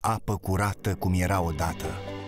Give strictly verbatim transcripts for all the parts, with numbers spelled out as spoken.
apă curată cum era odată.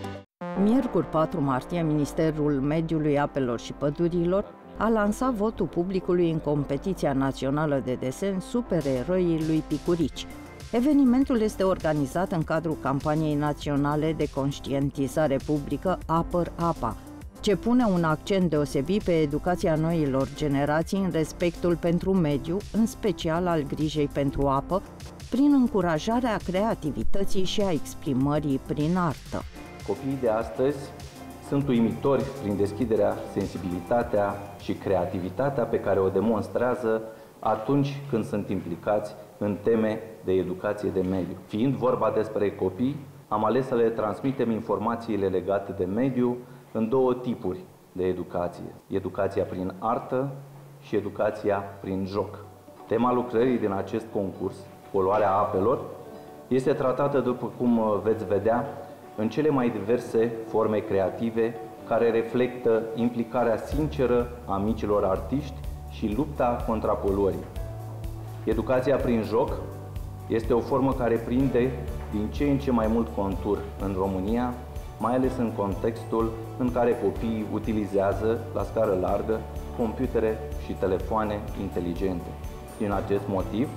Miercuri patru martie, Ministerul Mediului, Apelor și Pădurilor a lansat votul publicului în competiția națională de desen Supereroii lui Picurici. Evenimentul este organizat în cadrul campaniei naționale de conștientizare publică Apăr apa, ce pune un accent deosebit pe educația noilor generații în respectul pentru mediu, în special al grijei pentru apă, prin încurajarea creativității și a exprimării prin artă. Copiii de astăzi sunt uimitori prin deschiderea, sensibilitatea și creativitatea pe care o demonstrează atunci când sunt implicați în teme de educație de mediu. Fiind vorba despre copii, am ales să le transmitem informațiile legate de mediu în două tipuri de educație. Educația prin artă și educația prin joc. Tema lucrării din acest concurs, poluarea apelor, este tratată, după cum veți vedea, în cele mai diverse forme creative care reflectă implicarea sinceră a micilor artiști și lupta contra poluării. Educația prin joc este o formă care prinde din ce în ce mai mult contur în România, mai ales în contextul în care copiii utilizează, la scară largă, computere și telefoane inteligente. Din acest motiv,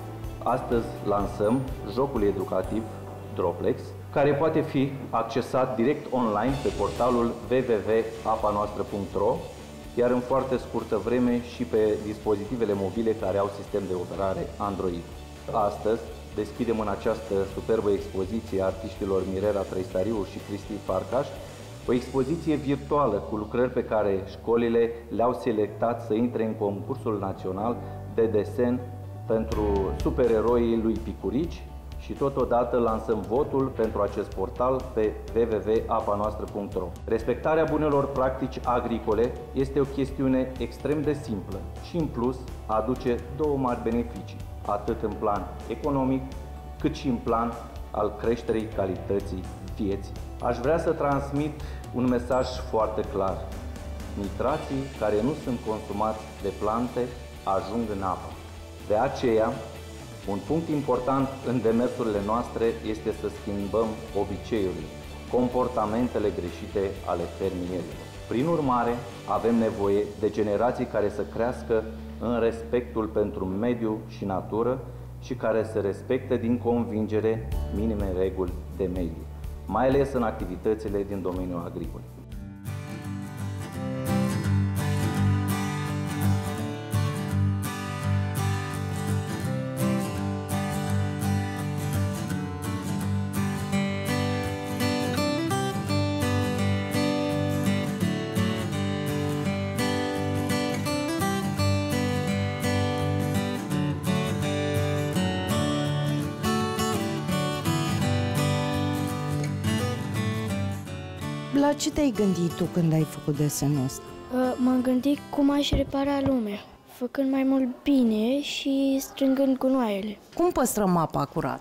astăzi lansăm jocul educativ Droplex, care poate fi accesat direct online pe portalul w w w punct apa noastră punct ro, iar în foarte scurtă vreme și pe dispozitivele mobile care au sistem de operare Android. Astăzi deschidem în această superbă expoziție a artiștilor Mirela Trăistariu și Cristi Farcaș o expoziție virtuală cu lucrări pe care școlile le-au selectat să intre în concursul național de desen pentru supereroii lui Picurici și totodată lansăm votul pentru acest portal pe w w w punct apa noastră punct ro. Respectarea bunelor practici agricole este o chestiune extrem de simplă și în plus aduce două mari beneficii, atât în plan economic, cât și în plan al creșterii calității vieții. Aș vrea să transmit un mesaj foarte clar. Nitrații care nu sunt consumați de plante ajung în apă. De aceea, un punct important în demersurile noastre este să schimbăm obiceiurile, comportamentele greșite ale fermierilor. Prin urmare, avem nevoie de generații care să crească în respectul pentru mediu și natură și care să respecte din convingere minime reguli de mediu, mai ales în activitățile din domeniul agricol. La ce te-ai gândit tu când ai făcut desenul ăsta? M-am gândit cum aș repara lumea, făcând mai mult bine și strângând gunoaiele. Cum păstrăm apa curată?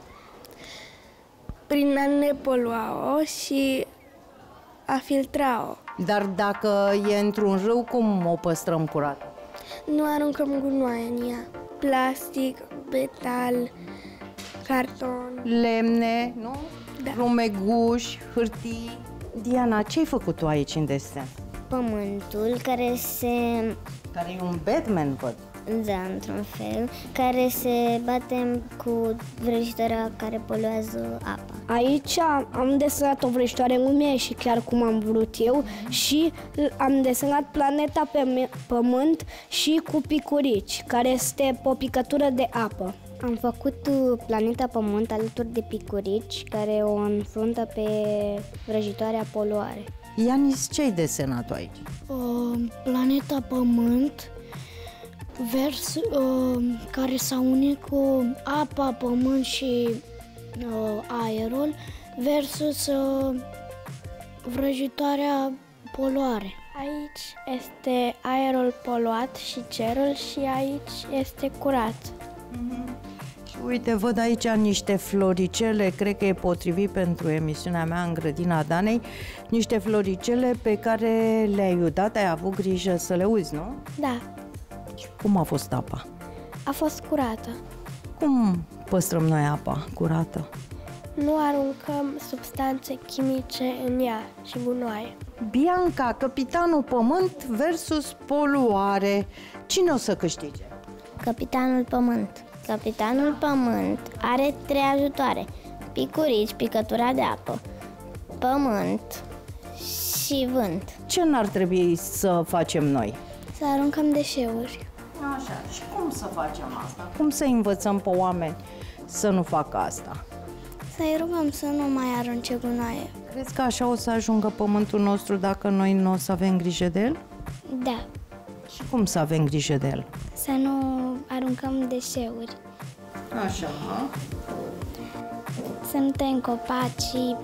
Prin a ne polua-o și a filtra-o. Dar dacă e într-un râu, cum o păstrăm curată? Nu aruncăm gunoaie în ea. Plastic, metal, carton. Lemne, nu? Da. Rumeguși, hârtii. Diana, ce ai făcut tu aici în desen? Pământul care se... Care e un Batman, văd. Da, într-un fel, care se bate cu vrăjitoarea care poluează apa. Aici am desenat o vrăjitoare în lume și chiar cum am vrut eu și am desenat planeta pe pământ și cu picurici, care este o picătură de apă. Am făcut planeta Pământ alături de picurici care o înfruntă pe vrăjitoarea poluare. Ianis, ce ai desenat tu aici? Uh, planeta Pământ vers uh, care s-a unit cu apa, pământ și uh, aerul versus uh, vrăjitoarea poluare. Aici este aerul poluat și cerul și aici este curat. Mm-hmm. Și uite, văd aici niște floricele, cred că e potrivit pentru emisiunea mea în Grădina Danei, niște floricele pe care le-ai udat, ai avut grijă să le uzi, nu? Da. Și cum a fost apa? A fost curată. Cum păstrăm noi apa curată? nu aruncăm substanțe chimice în ea și gunoaie. Bianca, capitanul pământ versus poluare. Cine o să câștige? Capitanul pământ. Capitanul pământ are trei ajutoare: picurici, picătura de apă, pământ și vânt. Ce n-ar trebui să facem noi? Să aruncăm deșeuri. Așa, și cum să facem asta? Cum să învățăm pe oameni să nu facă asta? Să-i rugăm să nu mai arunce gunoaie. Crezi că așa o să ajungă pământul nostru dacă noi nu o să avem grijă de el? Da. Și cum să avem grijă de el? Să nu aruncăm deșeuri. Așa, mă. Să nu tăiem copaci și...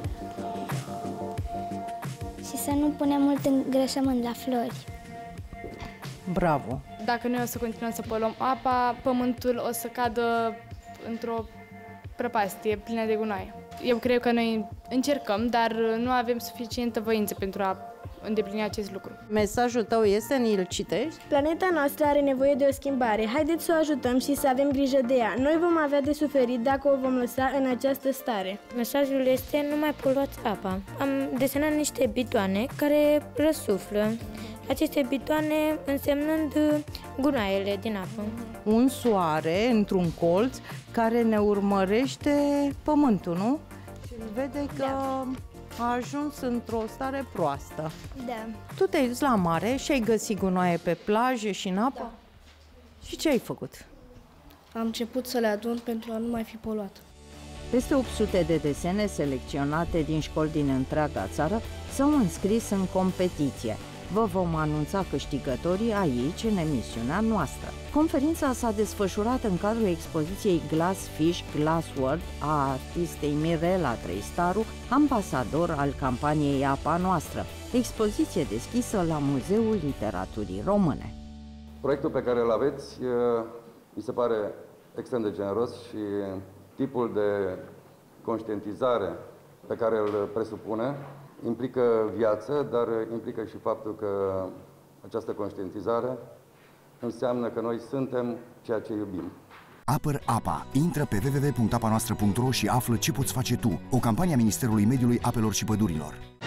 și să nu punem mult îngrășământ la flori. Bravo! Dacă noi o să continuăm să poluăm apa, pământul o să cadă într-o prăpastie plină de gunoaie. Eu cred că noi încercăm, dar nu avem suficientă voință pentru a îndeplini acest lucru. Mesajul tău este, îl citești? Planeta noastră are nevoie de o schimbare. Haideți să o ajutăm și să avem grijă de ea. Noi vom avea de suferit dacă o vom lăsa în această stare. Mesajul este: nu mai poluați apa. Am desenat niște bidoane care răsuflă. Aceste bidoane însemnând gunoaiele din apă. Un soare într-un colț care ne urmărește pământul, nu? Și vede că da. A ajuns într-o stare proastă. Da. Tu te-ai dus la mare și ai găsit gunoaie pe plaje și în apă? Da. Și ce ai făcut? Am început să le adun pentru a nu mai fi poluat. Peste opt sute de desene selecționate din școli din întreaga țară s-au înscris în competiție. Vă vom anunța câștigătorii aici, în emisiunea noastră. Conferința s-a desfășurat în cadrul expoziției Glass Fish Glass World a artistei Mirela Treistaru, ambasador al campaniei Apa Noastră, expoziție deschisă la Muzeul Literaturii Române. Proiectul pe care îl aveți mi se pare extrem de generos și tipul de conștientizare pe care îl presupune implică viață, dar implică și faptul că această conștientizare înseamnă că noi suntem ceea ce iubim. Apăr apa. Intră pe w w w punct apa noastră punct ro și află ce poți face tu. O campanie a Ministerului Mediului, Apelor și Pădurilor.